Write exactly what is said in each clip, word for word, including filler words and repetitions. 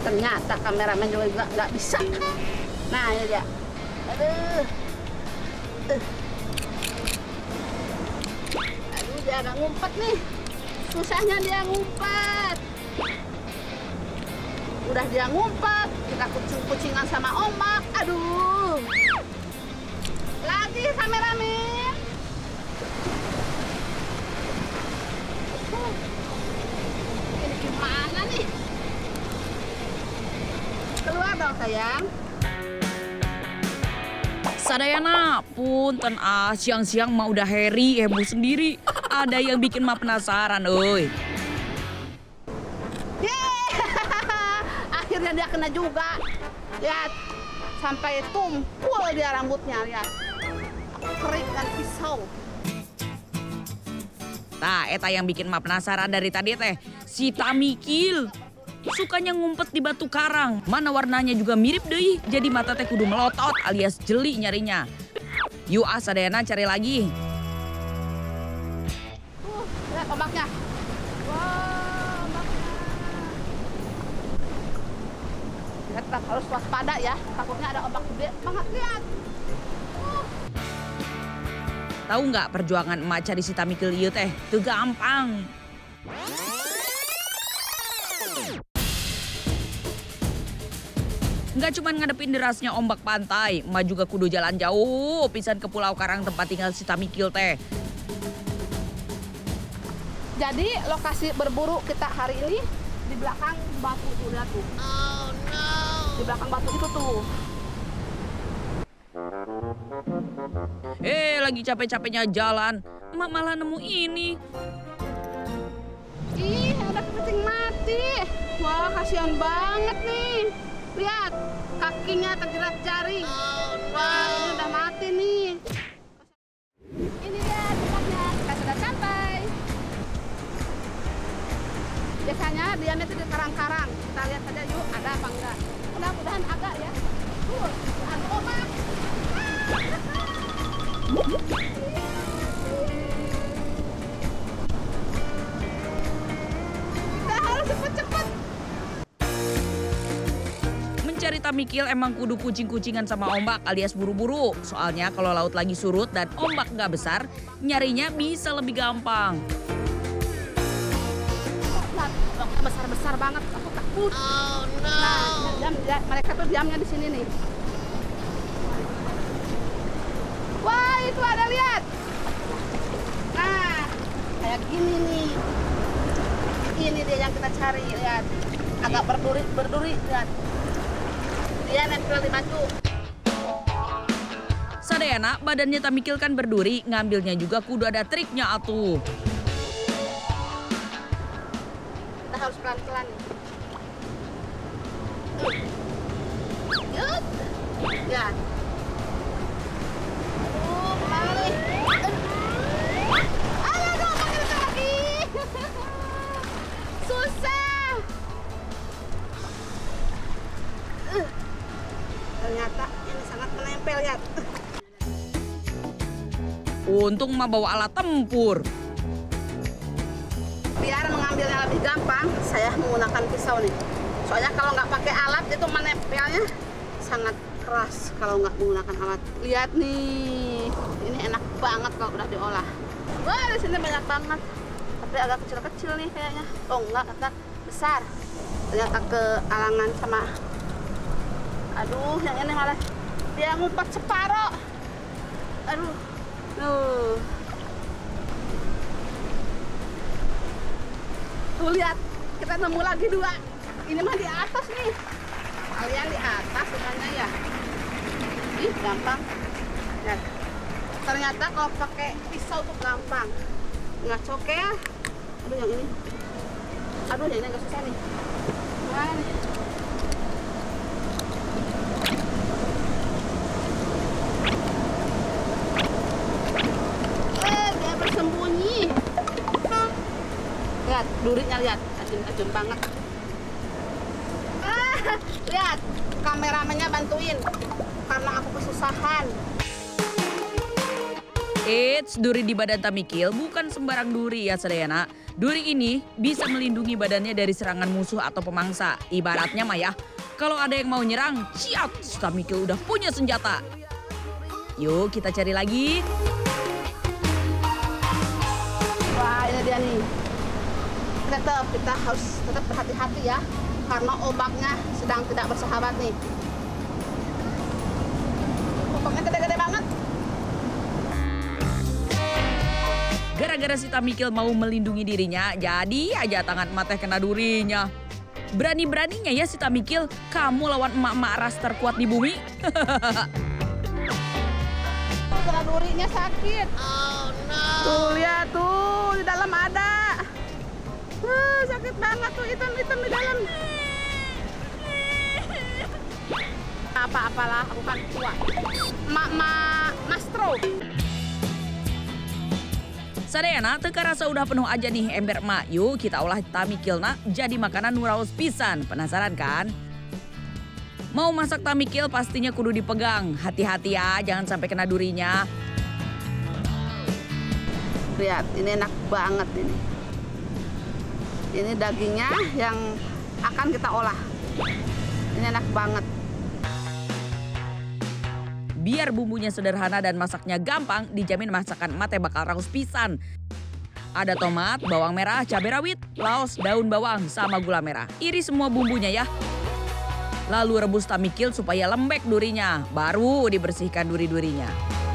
Ternyata kameramen juga nggak nggak bisa. Nah, ini dia. Aduh. Uh. Aduh, dia agak ngumpet nih. Susahnya dia ngumpet. Udah dia ngumpet, kita kucing-kucingan sama ombak. Aduh. Lagi kameramen. Uh. Ini gimana nih? Keluar dong sayang. Sadayana, punten ah, siang-siang mah udah heri, heboh sendiri. Ada yang bikin mah penasaran, oi. Akhirnya dia kena juga. Lihat, sampai tumpul dia rambutnya, lihat. Kerik dan pisau. Nah, eta yang bikin mah penasaran dari tadi teh, si Tamikil. Sukanya ngumpet di batu karang. Mana warnanya juga mirip deh. Jadi mata teh kudu melotot alias jeli nyarinya. Yuk ah sadayana cari lagi. Uh, lihat ombaknya. Wow, ombaknya. Lihat, harus waspada ya. Takutnya ada ombak gede banget, lihat. Uh. Tahu nggak perjuangan emak cari si Tamikil ieu teh? Teu gampang. Nggak cuma ngadepin derasnya ombak pantai, emak juga kudu jalan jauh pisan ke Pulau Karang tempat tinggal si Tamikil teh. Jadi lokasi berburu kita hari ini di belakang batu tuh, lihat tuh. Oh no. Di belakang batu itu tuh. Eh, lagi capek-capeknya jalan, emak malah nemu ini. Ih, ada kucing mati. Wah, kasihan banget nih. Lihat, kakinya terjerat jaring. Oh, no. Wah, ini udah mati nih. Ini dia tempatnya, kita sudah sampai. Biasanya diamnya itu di karang-karang. Kita lihat saja yuk, ada apa enggak. Mudah-mudahan ada ya. Tuh, ada ombak. Kita harus cepet-cepet. Mencari Tamikil emang kudu kucing-kucingan sama ombak alias buru-buru. Soalnya kalau laut lagi surut dan ombak nggak besar, nyarinya bisa lebih gampang. Ombaknya besar-besar banget, aku takut. Oh no. Nah, diam, diam, mereka tuh diamnya di sini nih. Wah, itu ada, lihat. Nah, kayak gini nih. Ini dia yang kita cari, lihat. Agak berduri, berduri, lihat. Dia nempel di batu. Sadayana, badannya Tamikil kan berduri, ngambilnya juga kudu ada triknya atuh. Kita harus pelan-pelan nih. Yuk. Ya. Aduh, kembali. Aduh, aduh, pakai lagi. Susah. Uh. Ternyata ini sangat menempel, lihat. Untung mah bawa alat tempur. Biar mengambilnya lebih gampang, saya menggunakan pisau nih. Soalnya kalau nggak pakai alat itu menempelnya sangat keras kalau nggak menggunakan alat. Lihat nih, ini enak banget kalau udah diolah. Wah, di sini banyak banget. Tapi agak kecil-kecil nih kayaknya. Oh enggak, agak besar. Ternyata kealangan sama. Aduh, yang ini malah dia ngumpet separoh. Aduh, tuh. Tuh lihat, kita nemu lagi dua. Ini mah di atas nih. Kalian di atas sebenarnya ya. Ih, gampang. Ya. Ternyata kalau pakai pisau tuh gampang. Nggak cokel. Aduh, yang ini. Aduh, yang ini agak susah nih. Gimana nih? Eh, dia bersembunyi. Lihat, durinya lihat. Ajun-ajun banget. Ah, lihat, kameramennya bantuin. Karena aku kesusahan. Eits, duri di badan Tamikil bukan sembarang duri ya Sadayana. Duri ini bisa melindungi badannya dari serangan musuh atau pemangsa. Ibaratnya mah ya, kalau ada yang mau nyerang, ciat, si Tamikil udah punya senjata. Yuk kita cari lagi. Wah, ini dia nih. Tetap kita harus tetap berhati-hati ya, karena ombaknya sedang tidak bersahabat nih. Ombaknya gede-gede banget. Gara-gara si Tamikil mau melindungi dirinya, jadi aja tangan emak teh kena durinya. Berani-beraninya ya si Tamikil, kamu lawan emak-emak ras terkuat di bumi. Kena durinya sakit. Oh no. Tuh lihat tuh, di dalam ada. Uh, sakit banget tuh, hitam-hitam di dalam. Apa-apalah, aku kan tua. Mak-mak mastro. Sadayana teka rasa udah penuh aja nih ember emak. Yuk kita olah Tamikilna jadi makanan nuraos pisan. Penasaran kan? Mau masak Tamikil pastinya kudu dipegang. Hati-hati ya, jangan sampai kena durinya. Lihat, ini enak banget ini. Ini dagingnya yang akan kita olah. Ini enak banget. Biar bumbunya sederhana dan masaknya gampang, dijamin masakan emak teh bakal raus pisan. Ada tomat, bawang merah, cabai rawit, laos, daun bawang, sama gula merah. Iris semua bumbunya ya. Lalu rebus Tamikil supaya lembek durinya, baru dibersihkan duri-durinya.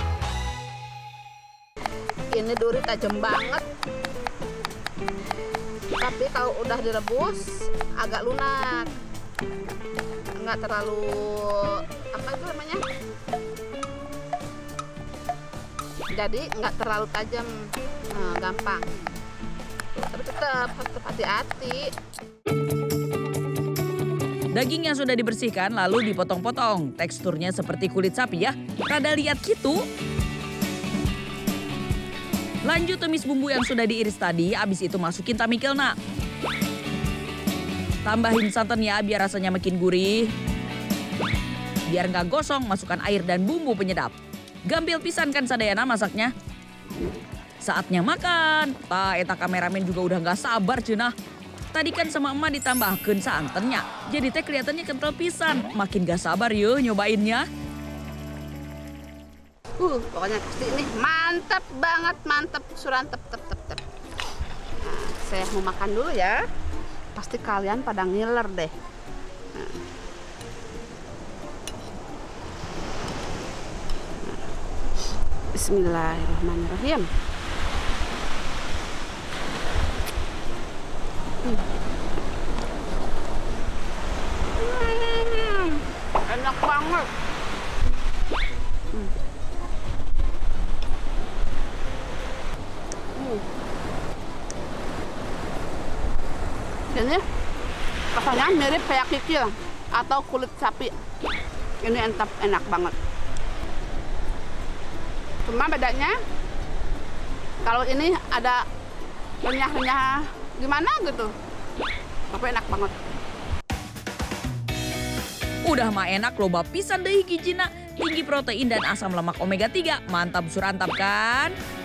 Ini duri tajam banget. Tapi kalau udah direbus, agak lunak. Nggak terlalu, apa itu namanya? Jadi nggak terlalu tajam, nah, gampang. Tapi tetap harus hati-hati. Daging yang sudah dibersihkan lalu dipotong-potong. Teksturnya seperti kulit sapi ya. Rada liat gitu. Lanjut tumis bumbu yang sudah diiris tadi, abis itu masukin Tamikilna. Tambahin santan ya biar rasanya makin gurih. Biar nggak gosong, masukkan air dan bumbu penyedap. Gampil pisan kan sadayana masaknya. Saatnya makan. Tah, eta kameramen juga udah nggak sabar cenah. Tadi kan sama emak ditambahkeun santannya. Jadi teh kelihatannya kental pisan. Makin gak sabar yuk nyobainnya. Uh, pokoknya pasti ini mantap banget, mantap, surantep, tep, tep, tep. Nah, saya mau makan dulu ya. Pasti kalian pada ngiler deh. Nah. Bismillahirrahmanirrahim. Hmm. Hmm, enak banget. Hmm. Hmm. Ini rasanya mirip kayak kikil atau kulit sapi. Ini entap enak banget. Cuma bedanya kalau ini ada renyah-renyah gimana gitu. Tapi enak banget. Udah mah enak loba pisan deui gijina. Tinggi protein dan asam lemak omega tiga. Mantap surantap kan?